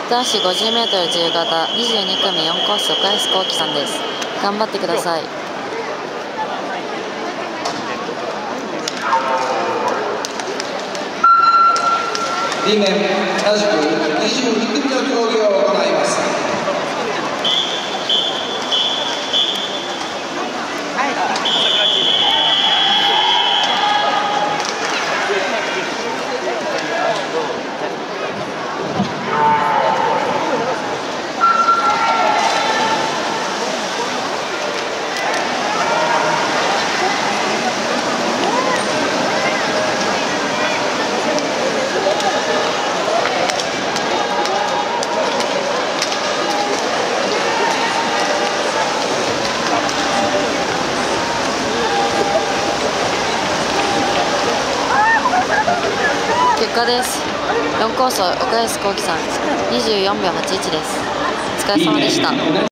男子 50m 自由形22組4コース岡安幸輝さんです。頑張ってください。 2面同じく22組の競技を行います。 結果です。4コース岡安幸輝さん24秒81です。お疲れ様でした。